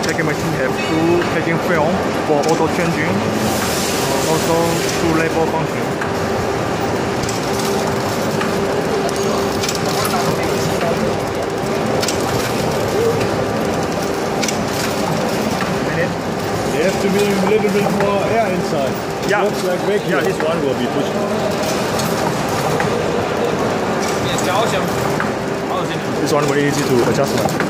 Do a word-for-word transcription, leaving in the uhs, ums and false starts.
packing machine have two packing film for auto changing, also two label function. You have to be a little bit more air inside. It Yeah. looks like vacuum. Yeah, this one will be pushed. This one very easy to adjust.